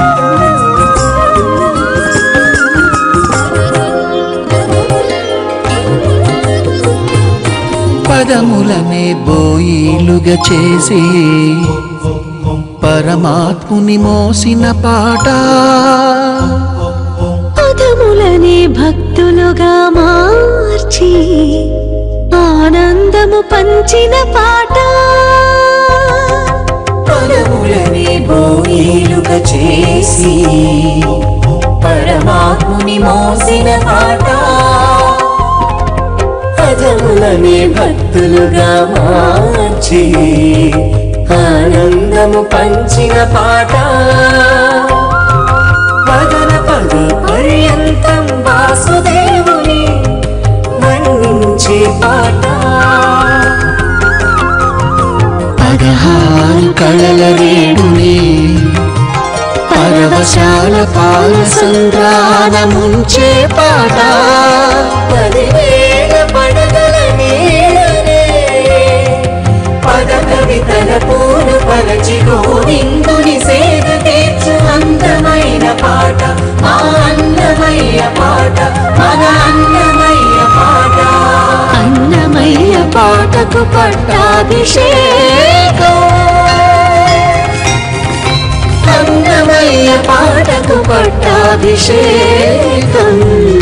పదములనే బోయిలుగా చేసి పరమాత్ముని మోసిన పాట, పదములనే భక్తులుగా మార్చి ఆనందము పంచిన పాట, పదములనే బోయిలుగా చేసి పరమాత్ముని మోసిన పాట, పదములనే భక్తులుగా మార్చి ఆనందము పంచిన పాట, పదన పద పర్యంతం వాసుదేవుని వర్ణించే పాట, 16 కళల వేడుని పరవశాల పాల సంద్రాన ముంచే పాట, 10,000 పడగల నీడనే పద కవితల పూలు పరచి గోవిందుని సేద తీర్చు అందమైన పాట, మా అన్నమయ్య పాట, మన అన్నమయ్య పాట. అన్నమయ్య పాటకు పట్టాభిషేకం, అన్నమయ్య పాటకు పట్టాభిషేకం.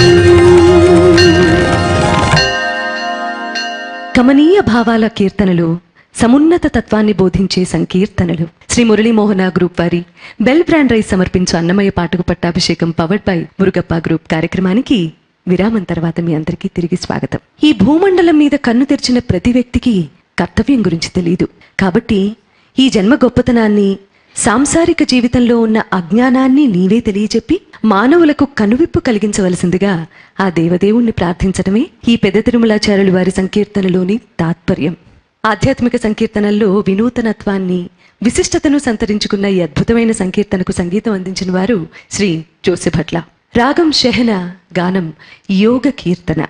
కమనీయ భావాల కీర్తనలు, సమున్నత తత్వాన్ని బోధించే సంకీర్తనలు. శ్రీ మురళీమోహన గ్రూప్ వారి బెల్ బ్రాండ్ రైస్ సమర్పించు అన్నమయ్య పాటకు పట్టాభిషేకం పవర్డ్ బై మురుగప్ప గ్రూప్ కార్యక్రమానికి విరామం తర్వాత మీ అందరికీ తిరిగి స్వాగతం. ఈ భూమండలం మీద కన్ను తెరిచిన ప్రతి వ్యక్తికి కర్తవ్యం గురించి తెలియదు. కాబట్టి ఈ జన్మ గొప్పతనాన్ని, సాంసారిక జీవితంలో ఉన్న అజ్ఞానాన్ని నీవే తెలియజెప్పి మానవులకు కనువిప్పు కలిగించవలసిందిగా ఆ దేవదేవుణ్ణి ప్రార్థించడమే ఈ పెద్ద తిరుమలాచార్యులు వారి సంకీర్తనలోని తాత్పర్యం. ఆధ్యాత్మిక సంకీర్తనల్లో వినూతనత్వాన్ని, విశిష్టతను సంతరించుకున్న ఈ అద్భుతమైన సంకీర్తనకు సంగీతం అందించిన వారు శ్రీ జోసెభట్ల. రాగం షెహన, గానం యోగ కీర్తన.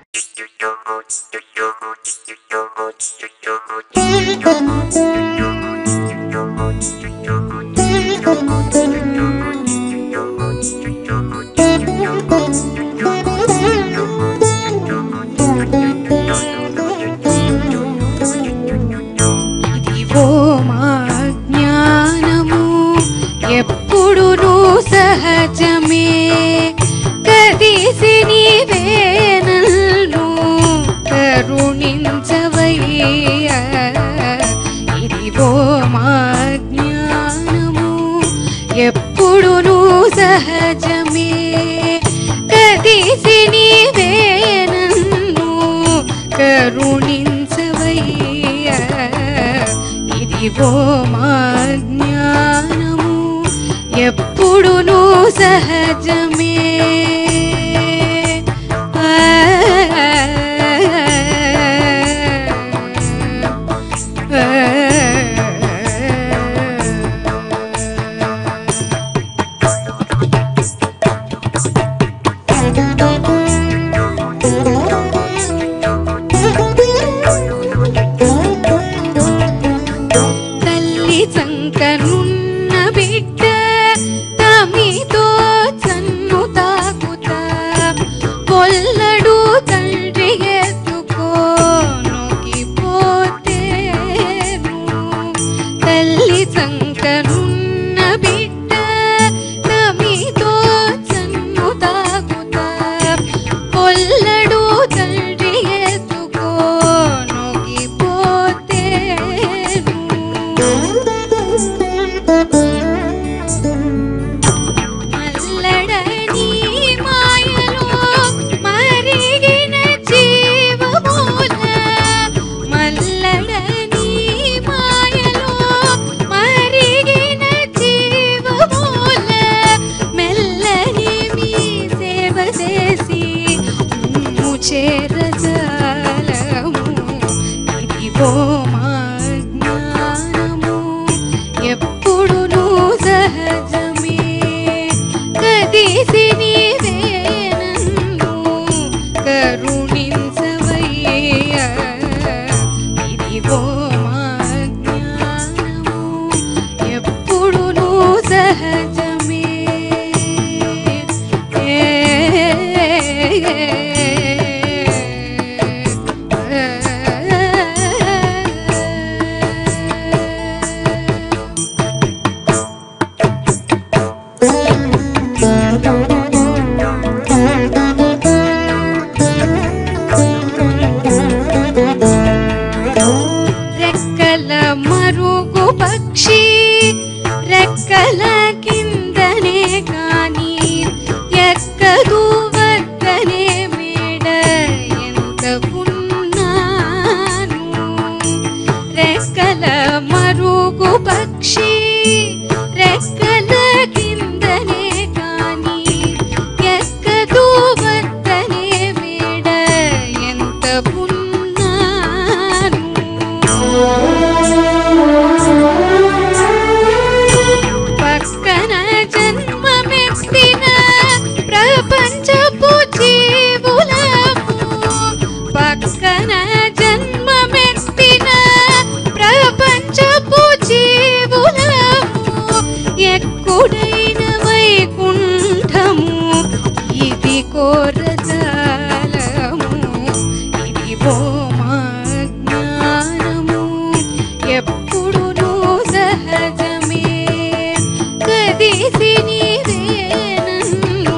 ఇదిగో మా జ్ఞానము ఎప్పుడునూ సహజమే, కదిసి నీవే నన్ను కరుణించవయ్యా. ఇదిగో మా జ్ఞానము ఎప్పుడునూ సహజమే, కదిసి నీవే నన్ను కరుణించవయ్యా. ఇదిగో మా జ్ఞానము ఎప్పుడునూ సహజమే. తల్లి సంకనున్న బిడ్డ తమితో చన్ను తాకుతా, ఎప్పుడైన వైకుంఠము ఇది కోరజాలము ఇదిగో మా జ్ఞానము ఎప్పుడును సహజమే కదిసి నీవే నన్ను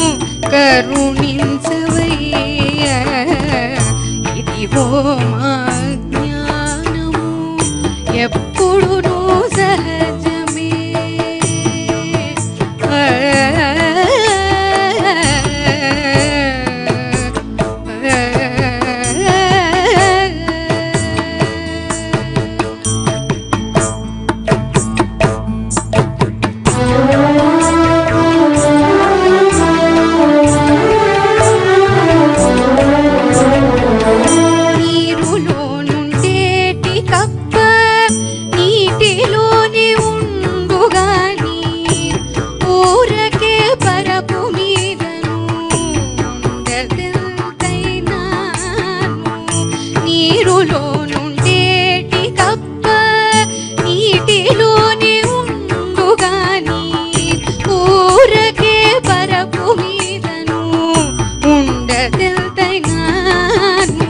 కరుణించవయ్యా ఇదిగో మా జ్ఞానము ఎప్పుడును సహజమే నీరులోనుండేటి కప్ప నీటిలోనే ఉండుగాని ఊరకే పరపు మీదను ఉండదెంతైనాను నీరులోనుండేటి కప్ప నీటిలోనే ఉండుగాని ఊరకే పరపు మీదను ఉండదెంతైనాను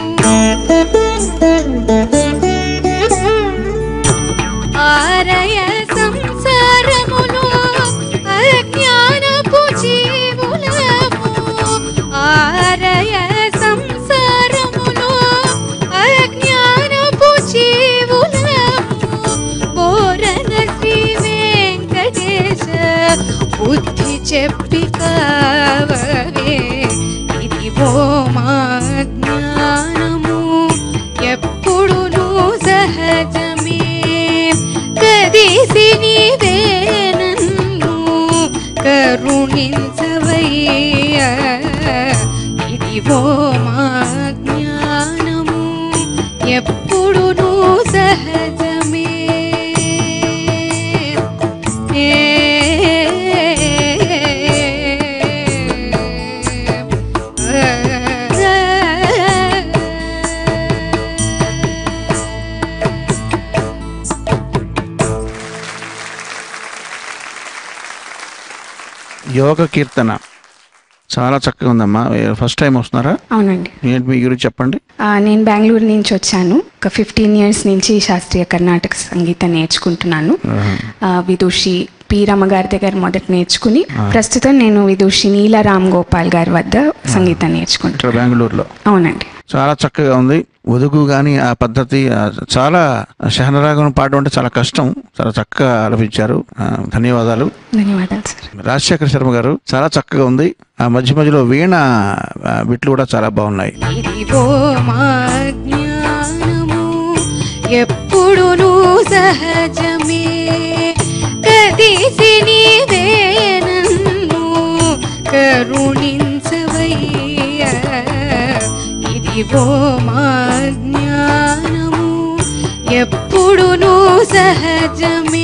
ఆరయ సంసారములో అజ్ఞానపు జీవులము ఆరయ సంసారములో అజ్ఞానపు జీవులము బోరన శ్రీ వెంకటేశ బుద్ధి చెప్పి కావవే ఇదిగో మా జ్ఞానము ఎప్పుడును సహజమే కదిసి నీవే నన్ను కరుణించవయ్యా ఇదిగో మా జ్ఞానము ఎప్పుడును సహజమే యోగ కీర్తన చాలా చక్కగా ఉందమ్మా. ఫస్ట్ టైం వస్తున్నారా? అవునండి. ఏంటి మీ గురించి చెప్పండి. నేను బెంగళూరు నుంచి వచ్చాను. ఒక 15 years నుంచి శాస్త్రీయ కర్ణాటక సంగీతం నేర్చుకుంటున్నాను. విదూషి పి రమ గారి దగ్గర మొదట నేర్చుకుని ప్రస్తుతం నేను విదూషి నీల రామ్ గోపాల్ గారి వద్ద సంగీతం నేర్చుకుంటాను బెంగళూరులో. అవునండి. చాలా చక్కగా ఉంది. ఒదుగు కానీ ఆ పద్ధతి చాలా శహనరాగం పాడడం అంటే చాలా కష్టం. చాలా చక్కగా ఆలపించారు. ధన్యవాదాలు. ధన్యవాదాలు సార్. రాజశేఖర శర్మ గారు చాలా చక్కగా ఉంది. ఆ మధ్య మధ్యలో వీణ బిట్లు కూడా చాలా బాగున్నాయి. ఇదిగో మా జ్ఞానము ఎప్పుడును సహజమే కదిసి నీవే నన్ను కరుణించవయ్యా ఇదిగో మా జ్ఞానము ఎప్పుడును సహజమే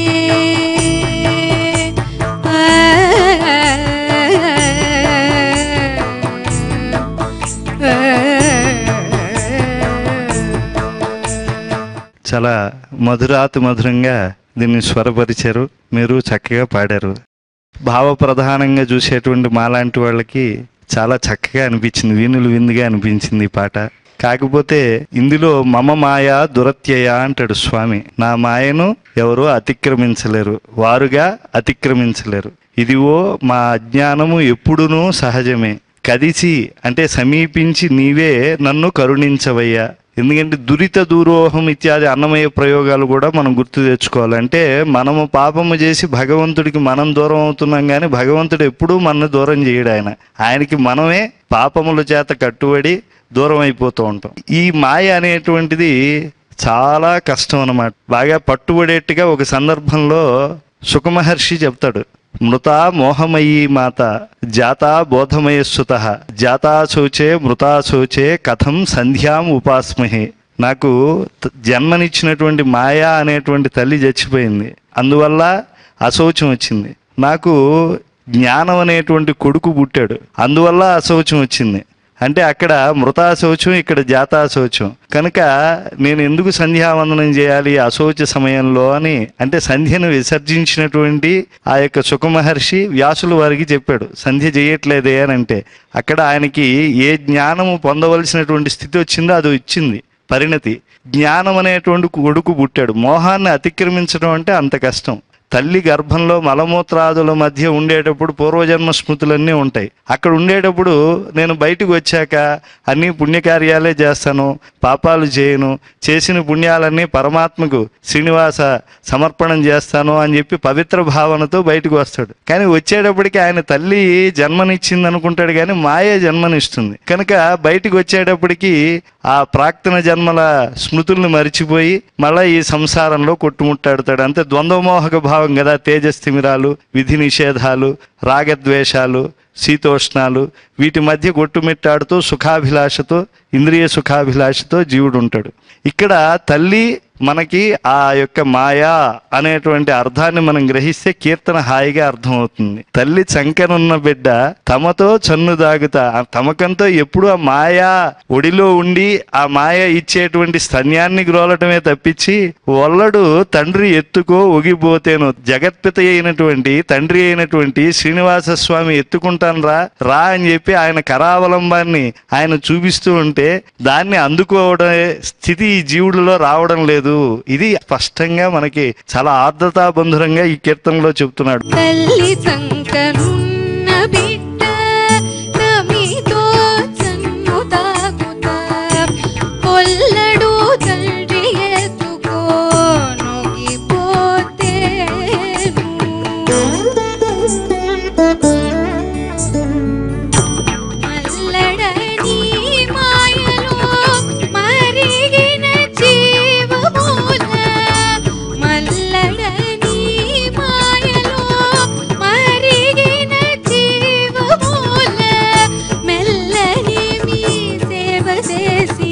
చాలా మధురాతి మధురంగా దీన్ని స్వరపరిచారు. మీరు చక్కగా పాడారు. భావ ప్రధానంగా చూసేటువంటి మాలాంటి వాళ్ళకి చాలా చక్కగా అనిపించింది. వీణులు విందుగా అనిపించింది ఈ పాట. కాకపోతే ఇందులో మమ మాయ దురత్యయ అంటాడు స్వామి. నా మాయను ఎవరు అతిక్రమించలేరు, వారుగా అతిక్రమించలేరు. ఇదివో మా అజ్ఞానము ఎప్పుడునూ సహజమే కదిసి అంటే సమీపించి నీవే నన్ను కరుణించవయ్యా. ఎందుకంటే దురిత దూరోహం ఇత్యాది అన్నమయ్య ప్రయోగాలు కూడా మనం గుర్తు తెచ్చుకోవాలంటే మనము పాపము చేసి భగవంతుడికి మనం దూరం అవుతున్నాం, కానీ భగవంతుడు ఎప్పుడూ మనల్ని దూరం చేయడు. ఆయనకి మనమే పాపముల చేత కట్టుబడి దూరం అయిపోతూ ఉంటాం. ఈ మాయ అనేటువంటిది చాలా కష్టం అన్నమాట. బాగా పట్టుబడేట్టుగా ఒక సందర్భంలో సుఖమహర్షి చెప్తాడు, మృతా మోహమయీ మాత జాతా బోధమయస్సుత జాతా శోచే మృతా శోచే కథం సంధ్యాం ఉపాస్మహే. నాకు జన్మనిచ్చినటువంటి మాయా అనేటువంటి తల్లి చచ్చిపోయింది, అందువల్ల అశౌచం వచ్చింది. నాకు జ్ఞానం అనేటువంటి కొడుకు పుట్టాడు, అందువల్ల అశౌచం వచ్చింది. అంటే అక్కడ మృతాశౌచం, ఇక్కడ జాతాశౌచం. కనుక నేను ఎందుకు సంధ్యావందనం చేయాలి అశౌచ సమయంలో అని, అంటే సంధ్యను విసర్జించినటువంటి ఆ యొక్క సుఖమహర్షి వ్యాసుల వారికి చెప్పాడు, సంధ్య చేయట్లేదే అని. అంటే అక్కడ ఆయనకి ఏ జ్ఞానము పొందవలసినటువంటి స్థితి వచ్చిందో అది ఇచ్చింది పరిణతి. జ్ఞానం అనేటువంటి కొడుకు పుట్టాడు. మోహాన్ని అతిక్రమించడం అంటే అంత కష్టం. తల్లి గర్భంలో మలమూత్రాదుల మధ్య ఉండేటప్పుడు పూర్వజన్మ స్మృతులన్నీ ఉంటాయి. అక్కడ ఉండేటప్పుడు నేను బయటకు వచ్చాక అన్ని పుణ్యకార్యాలే చేస్తాను, పాపాలు చేయను, చేసిన పుణ్యాలన్నీ పరమాత్మకు శ్రీనివాస సమర్పణం చేస్తాను అని చెప్పి పవిత్ర భావనతో బయటకు వస్తాడు. కానీ వచ్చేటప్పటికి ఆయన తల్లి జన్మనిచ్చింది అనుకుంటాడు, కానీ మాయే జన్మనిస్తుంది. కనుక బయటకు వచ్చేటప్పటికి ఆ ప్రాక్తన జన్మల స్మృతుల్ని మరిచిపోయి మళ్ళీ ఈ సంసారంలో కొట్టుముట్టాడుతాడు. అంతే ద్వంద్వమోహక భావం కదా. తేజస్థిమిరాలు, విధి నిషేధాలు, రాగద్వేషాలు, శీతోష్ణాలు, వీటి మధ్య కొట్టుమిట్టాడుతూ సుఖాభిలాషతో, ఇంద్రియ సుఖాభిలాషతో జీవుడు ఉంటాడు. ఇక్కడ తల్లి మనకి ఆ యొక్క మాయా అనేటువంటి అర్థాన్ని మనం గ్రహిస్తే కీర్తన హాయిగా అర్థమవుతుంది. తల్లి చంకనున్న బిడ్డ తమతో చన్ను దాగుతా, తమకంతో ఎప్పుడు ఆ మాయా ఒడిలో ఉండి ఆ మాయ ఇచ్చేటువంటి స్తన్యాన్ని గ్రోలటమే తప్పించి ఒల్లడు తండ్రి ఎత్తుకో ఒగిపోతేను, జగత్పిత అయినటువంటి తండ్రి అయినటువంటి శ్రీనివాస స్వామి ఎత్తుకుంటాను రా అని చెప్పి ఆయన కరావలంబాన్ని ఆయన చూపిస్తూ ఉంటే దాన్ని అందుకోవడం స్థితి ఈ జీవుడిలో రావడం లేదు. ఇది స్పష్టంగా మనకి చాలా ఆర్ద్రతాబంధురంగా ఈ కీర్తనలో చెప్తున్నాడు. తల్లి సంకనున్న బిడ్డ తమితో చన్ను తాగుతా, కొల్లడు తండ్రి ఎత్తుకో నొగిపోతేను, మల్లడని మాయలో మరిగిన జీవమూల, మల్లడని మాయలో మరిగిన జీవమూల, మెల్లని మీ సేవ చేసి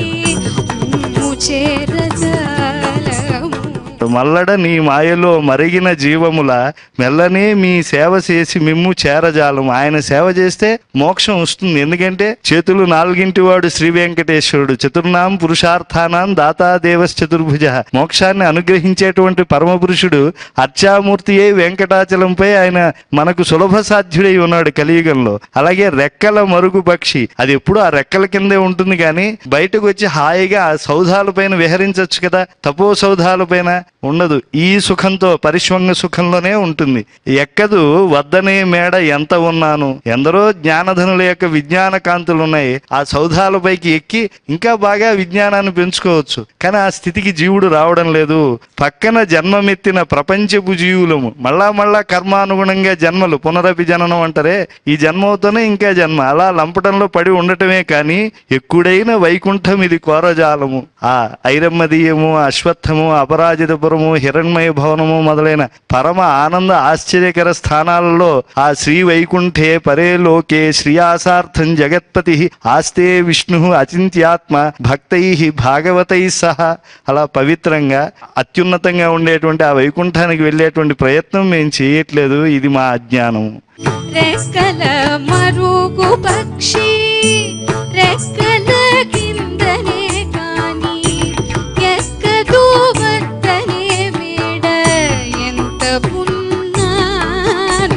చేరజాలము. మల్లడ నీ మాయలో మరిగిన జీవముల, మెల్లనే మీ సేవ చేసి మిమ్ము చేరజాలము. ఆయన సేవ చేస్తే మోక్షం వస్తుంది. ఎందుకంటే చేతులు నాలుగింటి వాడు శ్రీ వెంకటేశ్వరుడు, చతుర్నాం పురుషార్థానాం దాతా దేవస్ చతుర్భుజ. మోక్షాన్ని అనుగ్రహించేటువంటి పరమ పురుషుడు అర్చామూర్తి అయి వెంకటాచలంపై ఆయన మనకు సులభ సాధ్యుడై ఉన్నాడు కలియుగంలో. అలాగే రెక్కల మరుగు పక్షి, అది ఎప్పుడు ఆ రెక్కల కిందే ఉంటుంది, కానీ బయటకు వచ్చి హాయిగా ఆ సౌధాల పైన విహరించవచ్చు కదా, తపో సౌధాల పైన ఉండదు. ఈ సుఖంతో పరిశ్వంగ సుఖంలోనే ఉంటుంది. ఎక్కదు వద్దనే మేడ ఎంత ఉన్నాను, ఎందరో జ్ఞానధనుల యొక్క విజ్ఞాన కాంతులు ఉన్నాయి. ఆ సౌధాలపైకి ఎక్కి ఇంకా బాగా విజ్ఞానాన్ని పెంచుకోవచ్చు. కానీ ఆ స్థితికి జీవుడు రావడం లేదు. పక్కన జన్మమెత్తిన ప్రపంచపు జీవులము, మళ్ళా కర్మానుగుణంగా జన్మలు, పునరపి జననం అంటారే, ఈ జన్మవుతూనే ఇంకా జన్మ, అలా లంపటంలో పడి ఉండటమే కానీ ఎక్కుడైన వైకుంఠం ఇది కోరజాలము. ఆ ఐరమ్మదీయము, అశ్వత్థము, అపరాజితపురము, హిరణ్మయ భవనము మొదలైన పరమ ఆనంద ఆశ్చర్యకర స్థానాలలో ఆ శ్రీ వైకుంఠే పరే లోకే శ్రీయాసార్థం జగత్పతి ఆస్తే విష్ణు అచింత్యాత్మ భక్తై భాగవతై సహా, అలా పవిత్రంగా అత్యున్నతంగా ఉండేటువంటి ఆ వైకుంఠానికి వెళ్ళేటువంటి ప్రయత్నం మేము చేయట్లేదు. ఇది మా అజ్ఞానం. రెక్కల మరుగు పక్షి రెక్కల కిందనే కాని ఎక్కదు వద్దనే మేడ ఎంత పున్నాను,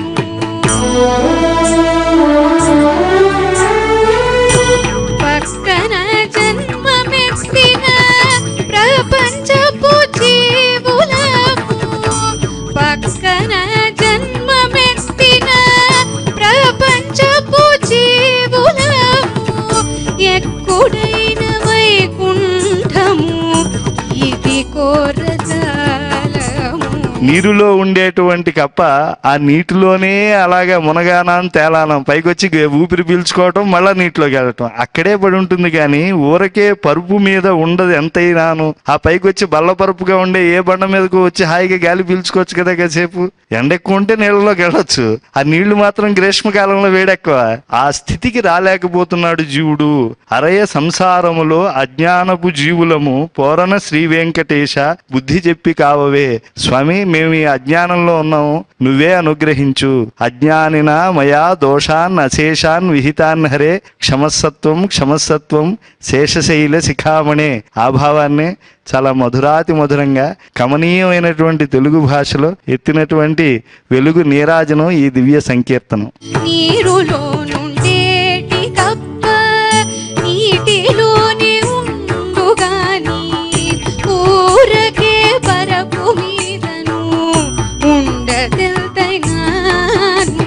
పక్కన జన్మమెత్తిన ప్రపంచపు జీవులము, పక్కన జన్మమెత్తిన ప్రపంచపు జీవులము, ఎక్కుడైన వైకుంఠము ఇది కోరజాలము. నీరులో ఉండేటువంటి కప్ప ఆ నీటిలోనే అలాగా మునగానం తేలానం, పైకొచ్చి ఊపిరి పీల్చుకోవటం, మళ్ళా నీటిలోకి వెళ్ళటం, అక్కడే పడి ఉంటుంది. కానీ ఊరకే పరుపు మీద ఉండదు ఎంతైనాను. ఆ పైకొచ్చి బల్ల పరుపుగా ఉండే ఏ బండ మీదకు వచ్చి హాయిగా గాలి పీల్చుకోవచ్చు కదా కాసేపు. ఎండ ఎక్కువ ఉంటే నీళ్ళలోకి వెళ్ళొచ్చు, ఆ నీళ్లు మాత్రం గ్రీష్మకాలంలో వేడెక్కువ. ఆ స్థితికి రాలేకపోతున్నాడు జీవుడు. అరయ సంసారములో అజ్ఞానపు జీవులము పోరన శ్రీ వెంకటేశ బుద్ధి చెప్పి కావవే. స్వామి, మేము మేము ఈ అజ్ఞానంలో ఉన్నాము, నువ్వే అనుగ్రహించు. అజ్ఞానిన మయా దోషాన్ అశేషాన్ విహితాన్ హరే క్షమస్సత్వం క్షమస్సత్వం శేషశైల శిఖామణే. ఆ భావాన్ని చాలా మధురాతి మధురంగా కమనీయమైనటువంటి తెలుగు భాషలో ఎత్తినటువంటి వెలుగు నీరాజనం ఈ దివ్య సంకీర్తనం. నీరులో నుండేటి కప్ప నీటిలోనే ఉండుగాని ఊరకే పరపు మీదను ఉండదెల్తగాను.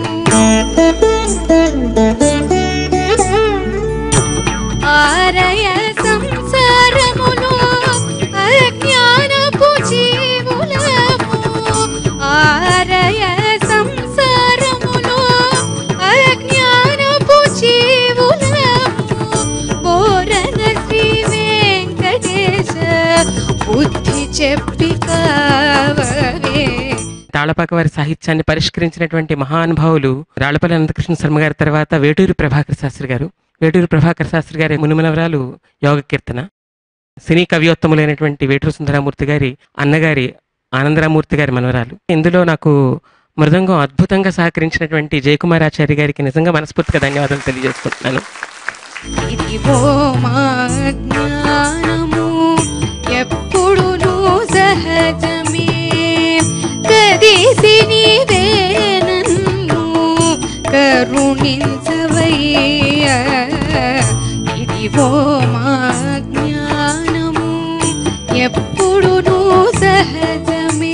ఆరయ సంసారములో అజ్ఞానపు జీవులము, ఆరయ సంసారములో అజ్ఞానపు జీవులము, బోరన శ్రీ వెంకటేశ బుద్ధి చెప్పి కావవే. తాళపాక వారి సాహిత్యాన్ని పరిష్కరించినటువంటి మహానుభావులు రాళ్లపల్లి అనంతకృష్ణ శర్మ గారి తర్వాత వేటూరి ప్రభాకర శాస్త్రి గారు. వేటూరి ప్రభాకర శాస్త్రి గారి మునిమనవరాలు యోగ కీర్తన. సినీ కవియోత్తములైనటువంటి వేటూరు సుందరామూర్తి గారి అన్నగారి ఆనందరామూర్తి గారి మనవరాలు. ఇందులో నాకు మృదంగం అద్భుతంగా సహకరించినటువంటి జయకుమారాచార్య గారికి నిజంగా మనస్ఫూర్తిగా ధన్యవాదాలు తెలియజేసుకుంటున్నాను. ఇదిగో మా జ్ఞానము ఎప్పుడును సహజమే, కదిసి నీవే నన్ను కరుణించవయ్యా. ఇదిగో మా జ్ఞానము ఎప్పుడును సహజమే.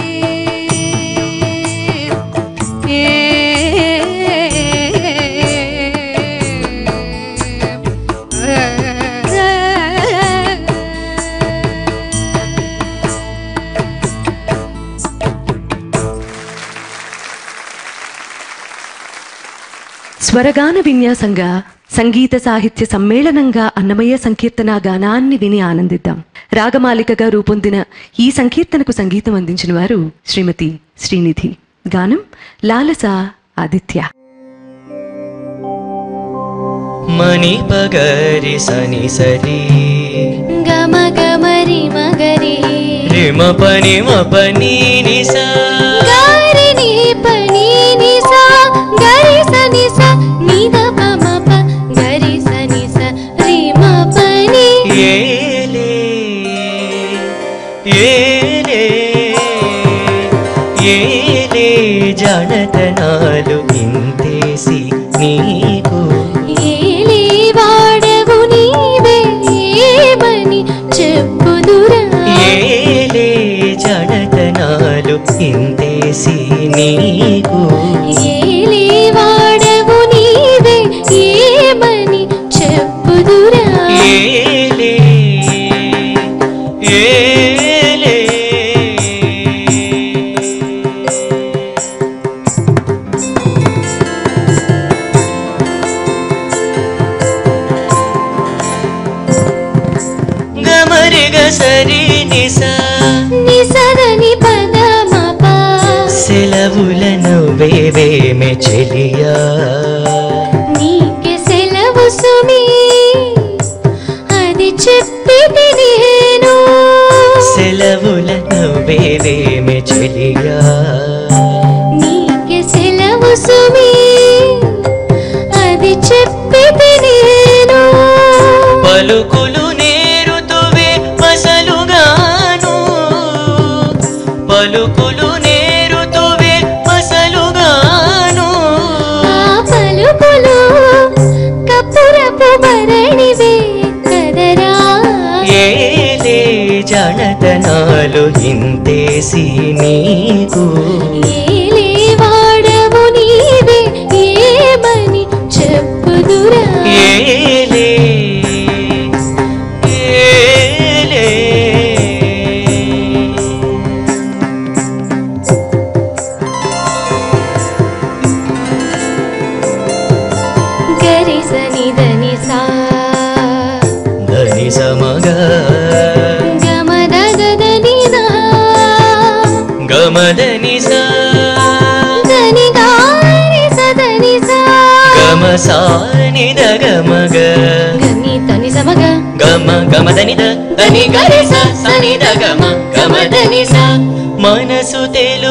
స్వరగాన విన్యాసంగా సంగీత సాహిత్య సమ్మేళనంగా అన్నమయ్య సంకీర్తన గానాన్ని విని ఆనందిద్దాం. రాగమాలికగా రూపొందిన ఈ సంకీర్తనకు సంగీతం అందించిన వారు శ్రీమతి శ్రీనిధి. గానం లాలస ఆదిత్య. మణి పగరి సని సరి గమ గమరి మగరి రిమ పని మపని నిసా గారి ని పని నిసా గరి సని స నిద పమ ప గరి సని స రిమ పని ఏలే ఏలే ఏలే జానతనాలు ఇంతేసి నీకు ఏలి వాడవు నీవే ఏమని చెప్పుదురా. ఏలే జానతనాలు ఇంతేసి నీకు ఏలి వాడవు నీవే ఏమని చెప్పుదురా. ఏలే ఏలే గమరిగ సరి నిసా నిసదని పద మప సెలవులను వేవేమె చెలియా నీకే సెలవు సుమి అది చెప్పితి నేను. సెలవులను వేవేమె చెలియా నీకే సెలవు సుమి అది చెప్పితి నేను. పలుకులు నేరుతువే పసలుగాను పలుకులు నేరుతువే పసలుగాను ఆ పలుకులు కపురపు భరణివే కదరా. ఏలే జానతనాలు ఇంతేసి నీకు ఏలే వాడవు నీవే ఏమని చెప్పుదురా. ఏలే ఏలే గరి సని దని సా ధని సమగ గమ దని దా గమదని సా దని గారి సదని సా గమ సాని దగమగ గని తని సమగ గమ గమదని దని గరి స సని దగమ గమదని స మనసు తెలు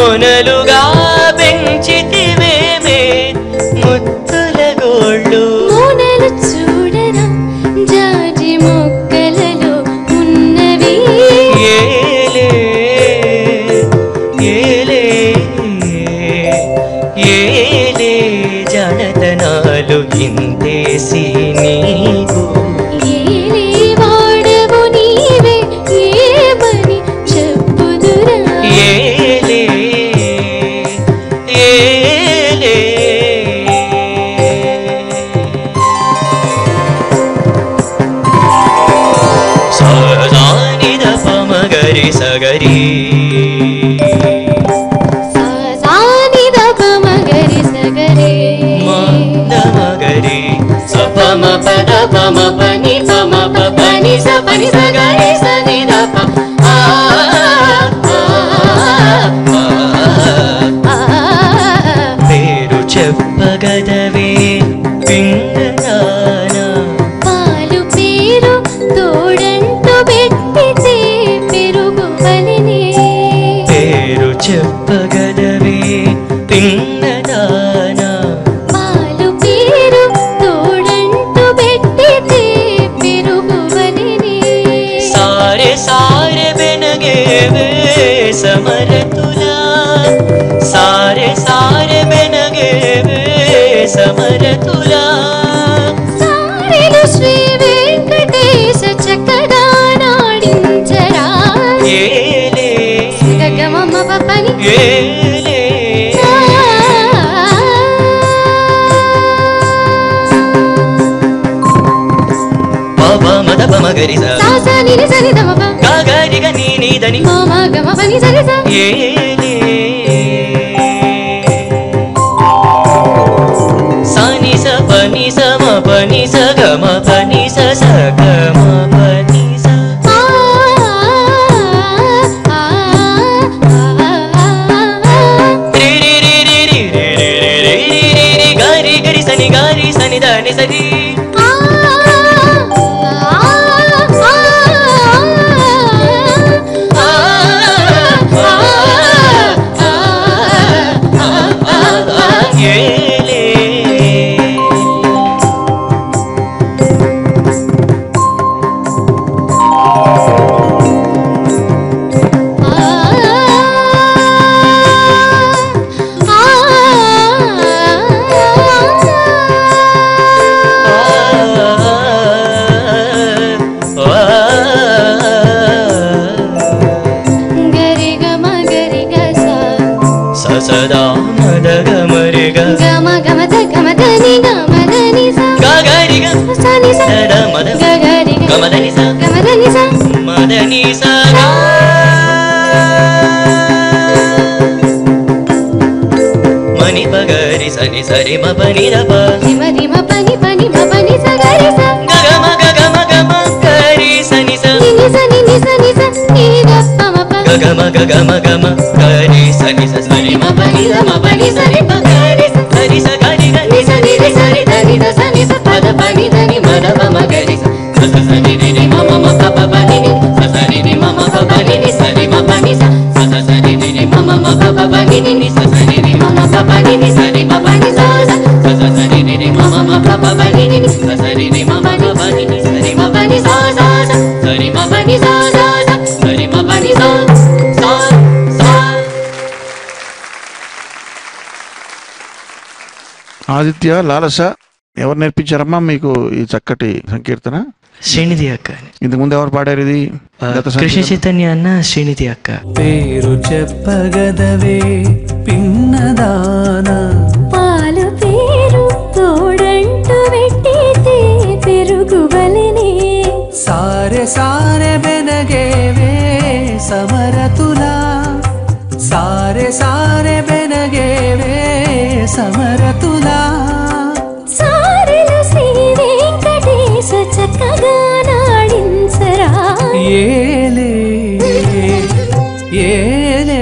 మొనలుగా పెంచితివేమే ముత్తుల గోళ్ళు. మూనలు చూడరా జాజి మొక్కలలో ఉన్నవి. ఏలే ఏలే ఏలే జనతనాలు ఇంతేసి నీకు. ఏలే వాడవు నీవే ఏమని చెప్పుదురా. ఏలే ఏలే సదానిద పమగరి సగరి సానిద పమగరి సగరే మందమగరి సపమ పద పమ పని పమ పని సపని సగరి సనిద ప ఆ పేరు చెప్పగదవే పింగనానా. పాలు పేరు తోడంటూ పెట్టితే పెరుగు వలనే. పేరు చెప్పగదవే పింగనానా. పాలు పేరు తోడంటూ పెట్టితే పెరుగు వలనే. సారె సారె బెనగేవే సమరతులా. సారె సారె బెనగేవే సమరతులా. సారెలు శ్రీ వెంకటేశ చక్కగా నాడించరా. ఏలే గగమమ పని ఏలే పవ మద పమగరి స సాసా నిని సని దమప గగరిగ నీనిదని మమ గమ పని సని స. ఏలే సని స పని స మ పని స గ మ పని స స గ మ పని స. ఆ ఆ రి రి రి రి రి రి రి రి రి రి రి గరి గరి సని గరి సని దని సరి. ఏలే గరి గమ గరి గ స సదా మద గమరి గ గమ గమ ద గమ దని గమ దని స గగరి గ సని స సద మద గగరి గ గమదని స గమ దని స మదని స గ. మని పగరి సని సరి మ పని ర ప రిమ రిమ పని పని మ పని స గరి స గగమ గగమ గమ గరి సని స నిని స నిని స ని స ని ద ప మ ప గగమ గగమ గమ గరి సని స సరి మ పని ర మ పని సరి ప గరి స సరి స గరి గ ని స ని రి సరి ద ని ద స ని స ప ద ప ని ద ని మ ర ప మ గరి స స స స ని రి రి మ మ మ ప ప ప ని ని స స రి రి మ మ ప ప ని ని స రి మ ప ని స స స స రి రి రి మ మ మ ప ప ప ని ని ని స స రి రి మ మ ప ప ని ని స రి మ ప ని స స స స స రి రి రి మ మ మ ప ప ప ని ని ని స స రి రి మ మ మ ప ని ని స రి మ ప ని స స స స రి మ ప ని స స స స రి మ ప ని స స స. ఆదిత్య లాలస ఎవరు నేర్పించారమ్మా మీకు ఈ చక్కటి సంకీర్తన? శ్రీనిధి అక్క. ఇంతకుముందు ఎవరు పాడారు ఇది? గత కృష్ణ సంకీర్తన? చైతన్య అన్న శ్రీనిధి అక్క. పేరు చెప్పగదవే పిన్నదాన పాలు పేరు తోడంటూ పెట్టితే పెరుగు వలనే. సారె సారె బెనగేవే సమరతులా. సారె సారె బెనగేవే సమరతులా. సారెలు శ్రీ వెంకటేశ చక్కగా నాడించరా. ఏలే ఏలే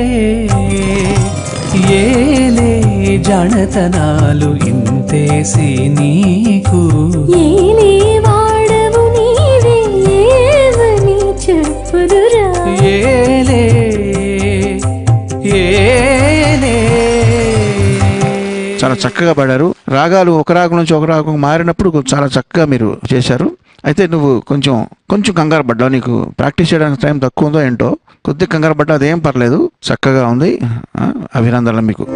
ఏలే జనతనాలు ఇంతేసి నీకు. ఏలే వాడవు నీవే ఏమని చెప్పుదురా. ఏలే ఏలే చాలా చక్కగా పాడారు. రాగాలు ఒక రాగం నుంచి ఒక రాగం మారినప్పుడు చాలా చక్కగా మీరు చేశారు. అయితే నువ్వు కొంచెం కంగారు పడ్డావు, నీకు ప్రాక్టీస్ చేయడానికి టైం తక్కువ ఉందో ఏంటో, కొద్దిగా కంగారు పడ్డా, అదేం పర్లేదు, చక్కగా ఉంది. అభినందనలు మీకు.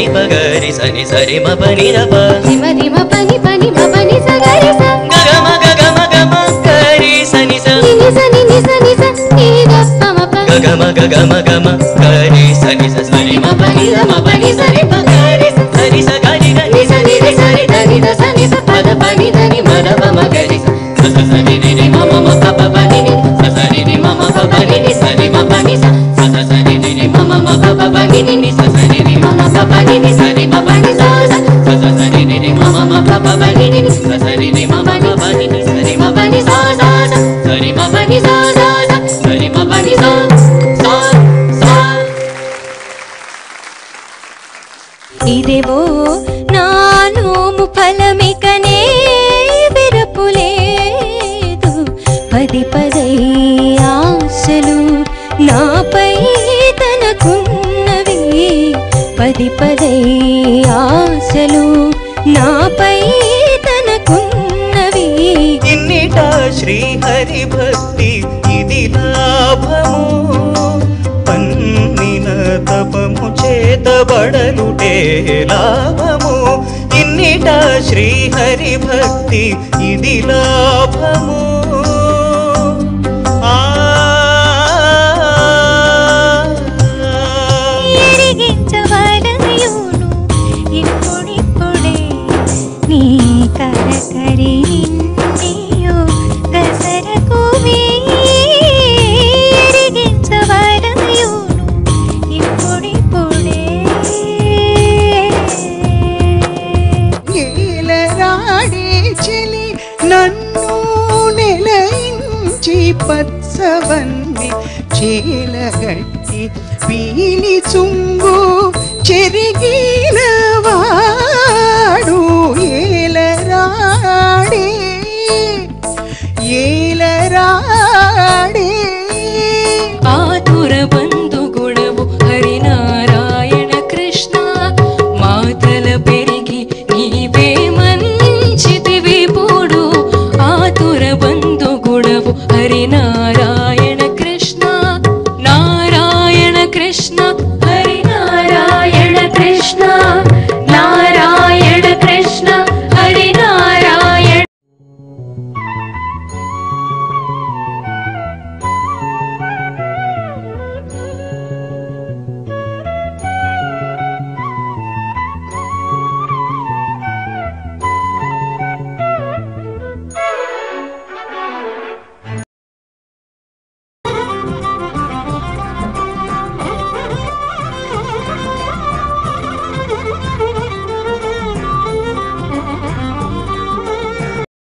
ఇదేవో నానోము ఫలమికనే విరపులేదు, పది పదై ఆశలు నాపై తనకున్నవి, పది పదై ఆశలు నాపై తనకున్నవి. ఇన్నిట శ్రీహరి భక్తి ఇది లాభము, పన్నిన తపము చేతబడలుటే లాభము. ఇన్నిట శ్రీహరి భక్తి ఇది లాభము. ఎరిగించవలయును ఇప్పుడిప్పుడే నీ కరకరి నిండియో దసరకు ఎరిగించవలయును ఇప్పుడిప్పుడే. నీలరాడే చెలి నన్ను నెలయించి పత్సవన్ని చేలగట్టి పీలి చుంగు చెరిగిన